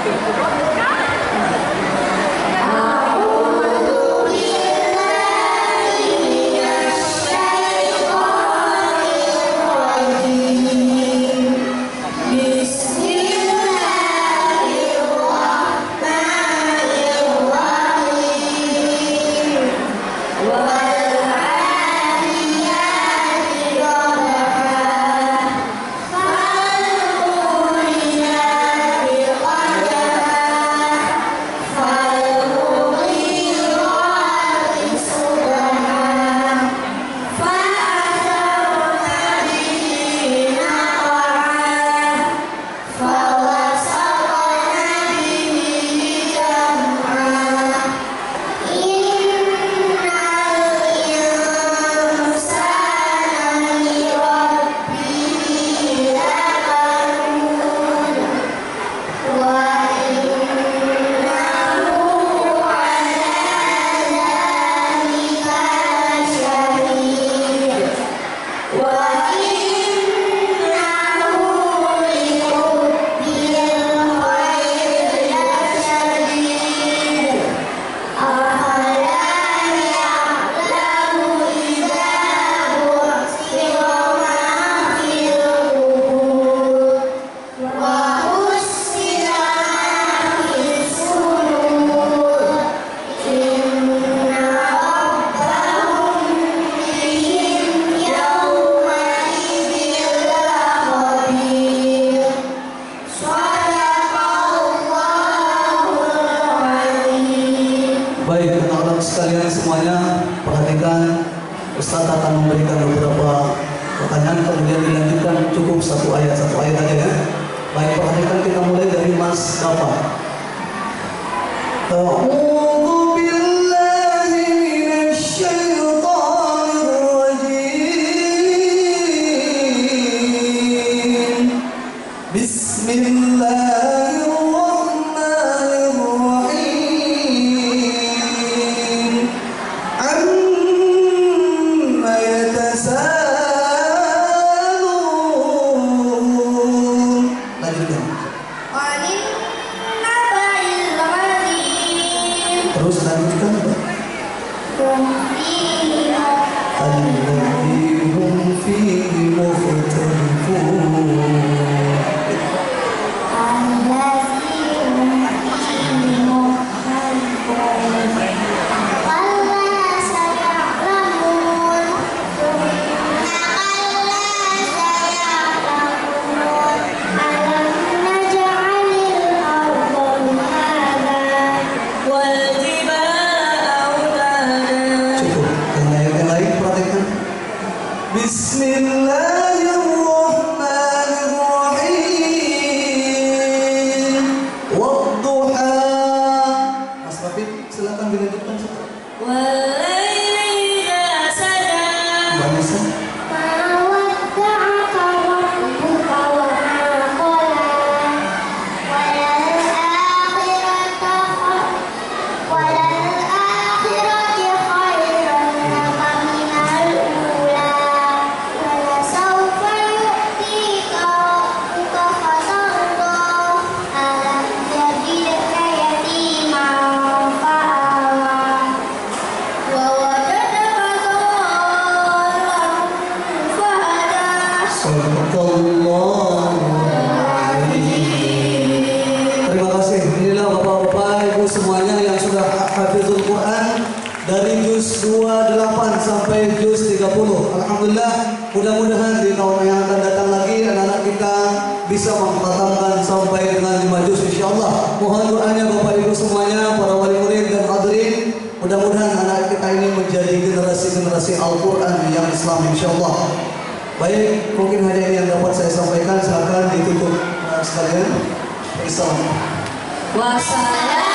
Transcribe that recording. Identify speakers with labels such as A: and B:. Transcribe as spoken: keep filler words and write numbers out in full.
A: Sekalian semuanya perhatikan, Ustaz akan memberikan beberapa pertanyaan kemudian dilanjutkan cukup satu ayat satu ayat aja ya. Baik, perhatikan, kita mulai dari Mas Bapak. A'udzu billahi minasy syaithanir rajim. Bismillahirrahmanirrahim. Terus lanjutkan. Alladzi hum fihi mukhtalifun. Bismillahirrahmanirrahim. Wadduha. Mas Rafiq, silakan dilanjutkan.
B: Walaili idza saja.
A: Vanessa.
B: Mawadda'aka rabbuka wa ma qala. Walal akhirata walal akhirati khairan laka minal ula. Walasawfa yu'tika rabbuka fatarda. Alam yajidka yatiman fa'awa. Wa wajadaka dhallan fahada.
A: Sallallahu alaihi. Terima kasih. Inilah Bapak-bapak, Ibu semuanya yang sudah hafizul Quran dari juz dua puluh delapan sampai juz tiga puluh. Alhamdulillah, mudah-mudahan di tahun yang akan datang lagi anak-anak kita bisa mengkhatamkan sampai dengan lima juz insyaallah. Mohon doanya Bapak Ibu semuanya, para wali murid dan hadirin. Mudah-mudahan anak kita ini menjadi generasi-generasi Al-Quran yang Islam insyaallah. Baik, mungkin hanya ini yang dapat saya sampaikan. Silakan ditutup uh, sekalian. Assalamualaikum.
B: Wassalam.